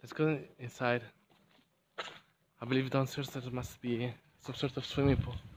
Let's go inside. I believe downstairs there must be some sort of swimming pool.